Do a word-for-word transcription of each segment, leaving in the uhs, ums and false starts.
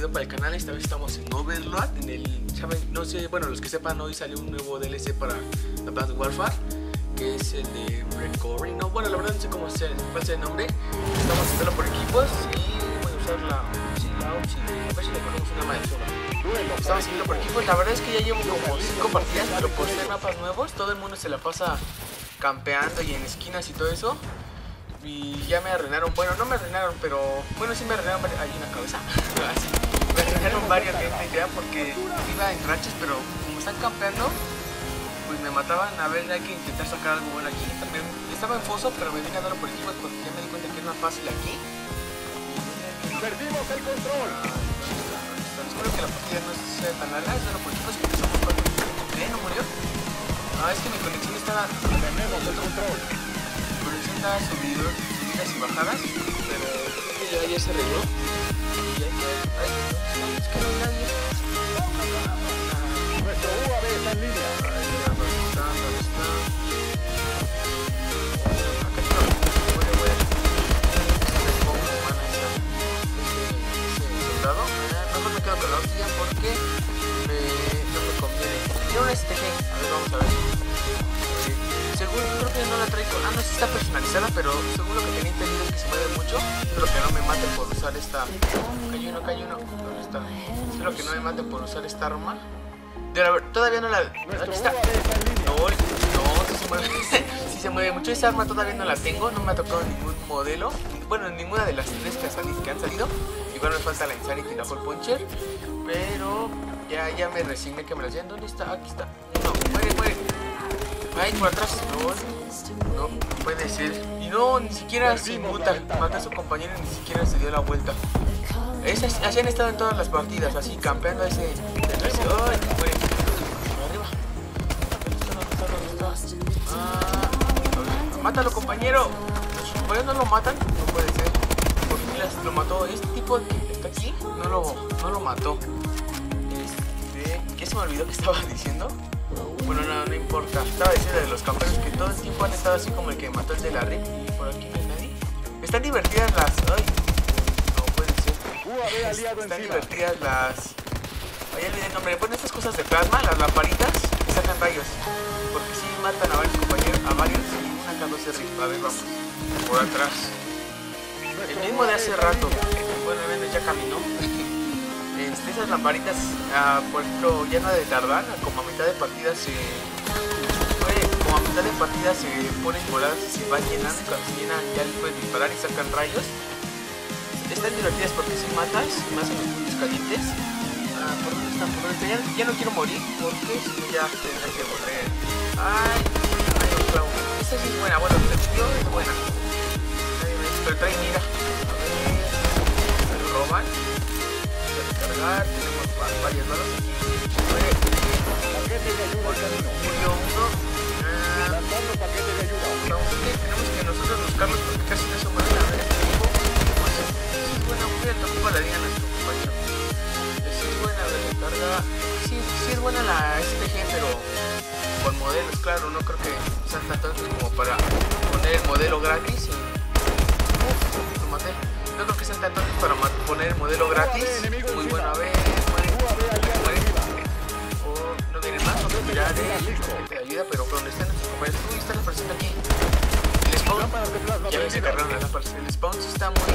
video para el canal. Esta vez estamos en Overlord, en el, ¿saben? No sé, bueno, los que sepan, hoy salió un nuevo D L C para Advanced Warfare, que es el de Recovery. No, bueno, la verdad no sé cómo sea, cuál sea el nombre. Estamos haciéndolo por equipos y voy a usar la sí, la Uzi, a ver si le ponemos una maestra. Estamos haciendo por equipos. La verdad es que ya llevo como cinco partidas, pero por ser mapas nuevos, todo el mundo se la pasa campeando y en esquinas y todo eso. Y ya me arruinaron, bueno, no me arruinaron, pero bueno, sí me arruinaron varias, hay una cabeza, me arruinaron varias gente ya porque iba en rachas, pero como están campeando, pues me mataban. A ver, hay que intentar sacar algo bueno aquí. También estaba en foso, pero me vine a darlo por equipos porque ya me di cuenta que es más fácil aquí. Perdimos el control. Ah, espero que la partida no sea tan larga, es darlo por equipos porque somos cuatro. ¿Eh? ¿No murió? Ah, es que mi conexión estaba... Tenemos el control. Subidor, subidas y bajadas, pero creo que ya, ya se arregló. Y hay que ver, ay, es que no hay nadie. Nuestro U A V está en línea. Ay, mira, ¿dónde está? ¿Dónde está? Acá está. Voy a ver. Se pongo humana esa. Ese soldado. Mejor me quedo con la hostia porque me, no me conviene. Tiene una S T G. A ver, vamos a ver. Según, creo que no la traigo, ah no, sí está personalizada, pero según lo que tenía entendido es que se mueve mucho. Espero que no me maten por usar esta... Cayó uno, cayó uno, ¿dónde está? Espero que no me maten por usar esta arma. De la, todavía no la... Aquí está. No, no, sí se mueve. Sí se mueve mucho. Esa arma todavía no la tengo, no me ha tocado ningún modelo. Bueno, ninguna de las tres que, salido, que han salido. Igual me falta la Insanity y la Hole Puncher. Pero ya, ya me resigné que me las den. ¿Dónde está? Aquí está. No, muere, muere. Ay, por atrás. No, no puede ser. Y no, ni siquiera se muta. Mata a su compañero y ni siquiera se dio la vuelta. Es, así han estado en todas las partidas, así campeando a ese. ese ¡ay! Muere. Arriba. ¿Dónde está? ¿Dónde está? Ah, mátalo, compañero. Los compañeros no lo matan. No puede ser. Por fin las, lo mató. Este tipo que está aquí no lo, no lo mató. Este, ¿qué se me olvidó que estaba diciendo? Bueno, no, no importa. Estaba diciendo de los campeones que todo el tiempo han estado así como el que mató el de la red. Y por aquí no hay nadie. Están divertidas las... Ay, no puede ser. Están divertidas las... Ay, olvidé el nombre. Bueno, estas cosas de plasma, las lamparitas, que sacan rayos. Porque sí matan a varios compañeros, a varios. Y una K dos R. A ver, vamos. Por atrás. El mismo de hace rato. Bueno, bueno, ya caminó. Este, esas lamparitas, uh, por ejemplo, ya no ha de tardar, como a mitad de partida se... Oye, como a mitad de partida se ponen moradas y se van llenando, y cuando se llenan ya les pueden disparar y sacan rayos. Están divertidas porque si matas, más en los puntos calientes. Uh, ¿Por dónde están? ¿Por dónde? Ya, ya no quiero morir porque si no ya tendré que volver. Ay, ay, no, clavo. Esta sí es buena, bueno, el tío es buena. Pero trae mira. A ver, me lo roban. Cargar, tenemos varias balas aquí. Paquete de ayuda al camino. Murió uno. Lanzando paquete de ayuda. Vamos, que tenemos que nosotros buscarlos porque casi no se mueven a ver este tipo. Pues es buena, muy bien, tocó baladía a nuestro compañero. Sí es buena, a ver, carga. Sí, sí es buena la S T G, pero con modelos, claro, no creo que sean tan tontos como para poner el modelo gratis y... Uf, lo maté. No creo que sean tan tontos para poner el modelo gratis. Muy bueno, a ver, muere, muere. Oh, no viene más, no puedo mirar de gente de ayuda, pero donde están nuestros compañeros. Uy, están apareciendo aquí. El spawn, ya ves, se cargaron las lámparas. El spawn sí está muy,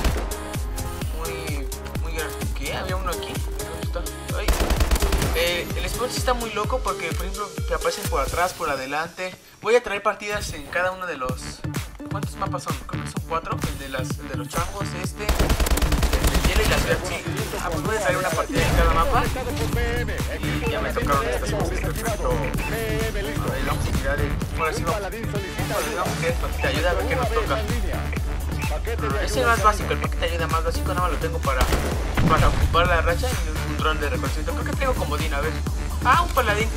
muy, muy grande. ¿Qué? ¿Había uno aquí? ¿Dónde está? Ay. Eh, el spawn sí está muy loco porque, por ejemplo, te aparecen por atrás, por adelante. Voy a traer partidas en cada uno de los... ¿Cuántos mapas son? Creo que son cuatro. El de, las, el de los changos, este, el de hielo y la ciudad. Sí. Ah, pues voy a traer una partida en cada mapa. Y ya me tocaron estas cosas. Perfecto. A ver, vamos a tirar el... Por así vamos. Vamos a tirar el paquete de ayuda a ver qué nos toca. Ah, ese es el más básico, el paquete de ayuda más básico. Nada más lo tengo para, para ocupar la racha y un dron de reconocimiento. Creo que tengo comodín, a ver. Ah, un paladín.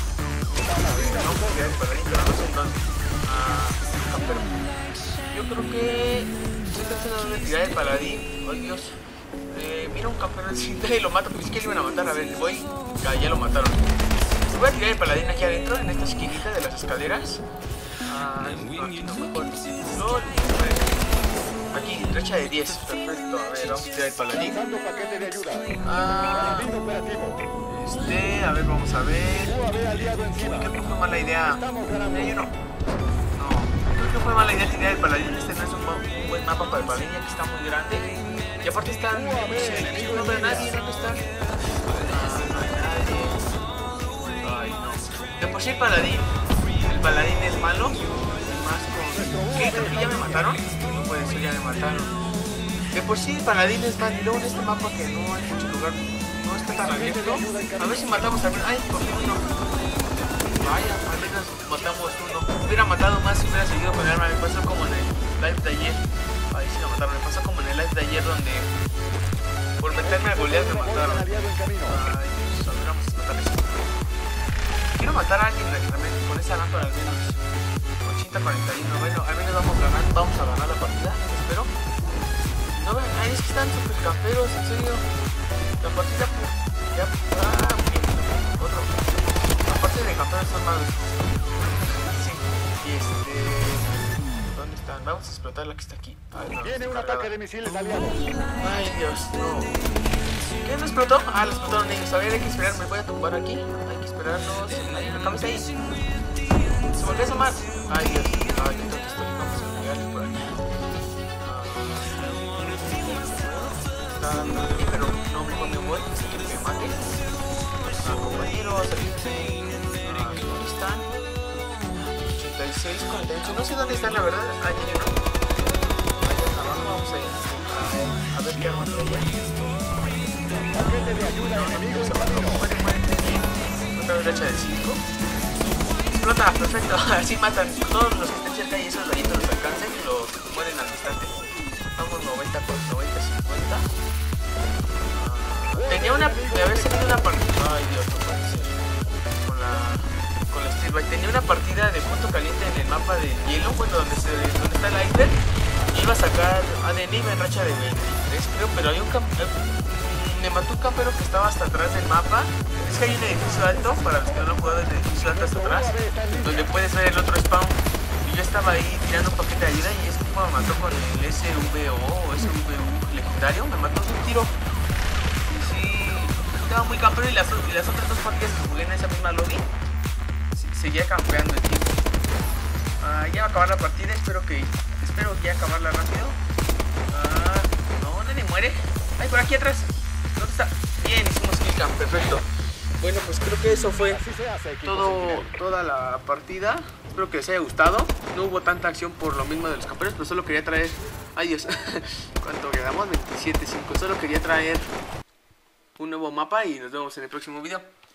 Vamos a tirar el paladín, pero no sé en dónde. Ah, pero yo creo que estoy tratando de tirar el paladín. Ay, Dios. Eh, mira un campeón de cinta y lo mato. Porque es que le iban a matar. A ver, voy. Ah, ya lo mataron. Voy a tirar el paladín aquí adentro, en esta esquinita de las escaleras. Ah, no, aquí no, mejor. No, Aquí, racha de diez. Perfecto. A ver, vamos a tirar el paladín. Lanzando paquete de ayuda. Ah, Paladín operativo. este, a ver, vamos a ver. U A V aliado encima. Creo que fue mala idea. Estamos ganando. Eh, yo no. No, creo que fue mala idea tirar el paladín. Este no es un, ma- un buen mapa para el paladín, ya que está muy grande. Y aparte están. U A V, enemigo No veo a encima. nadie, ¿dónde están? Ah, no hay nadie. Ay, no. De por sí el paladín. El paladín es malo. Más con. ¿Qué? Creo que ya me mataron. No puede ser, ya me mataron. De por sí el paladín es malo. Y luego en este mapa que no hay mucho lugar. No está tan abierto. A ver si matamos a ver. Ay, cogí uno. Vaya, al menos matamos uno. Hubiera matado más si hubiera seguido con el arma. Me pasó como en el live de ayer. Ahí sí lo mataron. Me pasó como en el live de ayer donde por meterme a golear me mataron. Ay, Dios, a ver, vamos a matar eso. Quiero matar a alguien realmente con esa lámpara al menos. ochenta cuarenta y uno. Bueno, al menos vamos a ganar. Vamos a ganar la partida. Espero. No vean, ay, es que están super camperos, en serio. La partida ya. Ah, bien. Otro. Aparte de campeones son malos. Sí. Y este. ¿Dónde están? Vamos a explotar la que está aquí. Ay, no, Tiene un cargada. ataque de misiles aliados. Ay, Dios, no. ¿Qué no explotó? Ah, lo explotaron ellos. A ver, hay que esperar. Me voy a tumbar aquí. Hay que esperarnos. Ahí, la cabeza ahí. Se volvió a asomar. Ay, Dios. Ay, qué tonto estoy. Vamos a pegarle por aquí. Ah, está aquí, pero no, mejor me voy. Así que me mate. Ah, compañeros. Ah, ¿dónde están? ochenta y seis, cuarenta y ocho. No sé dónde están, la verdad. Ah, ya hay uno. Allá abajo. Vamos a ir. A ver qué arma traía. Paquete de ayuda enemigo en camino. Muere, muere. Otra derecha de cinco. Explota, perfecto. Así matan. Todos los que estén cerca y esos rayitos los alcancen y los mueren al instante. Vamos noventa por noventa, cincuenta. Ah, tenía una. Me había salido una partida. Ay, Dios, no puede ser. Con la. Con la Steel Bike. Tenía una partida de punto caliente en el mapa de hielo. Bueno, donde, se, donde está el iceberg. Y iba a sacar a Denive en racha de veintitrés, creo. Pero hay un camp. Me mató un campero que estaba hasta atrás del mapa. Es que hay un edificio alto, para los que no lo han jugado, el edificio alto hasta atrás, donde puedes ver el otro spawn. Y yo estaba ahí tirando un paquete de ayuda y es como me mató con el S V O o S V U legendario. Me mató de un tiro. Y sí, estaba muy campero y las, y las otras dos partidas que jugué en esa misma lobby, seguía campeando el tipo. Ah, ya va a acabar la partida, espero que espero que ya acabarla rápido. Ah, no, nadie muere. Ay, por aquí atrás. ¿Dónde está? Bien, hicimos kill cam, perfecto. Bueno, pues creo que eso fue Así se hace, equipo todo, sentinel. toda la partida. Espero que les haya gustado. No hubo tanta acción por lo mismo de los campeones, pero solo quería traer... Ay, Dios. ¿Cuánto quedamos? veintisiete cinco. Solo quería traer un nuevo mapa y nos vemos en el próximo video.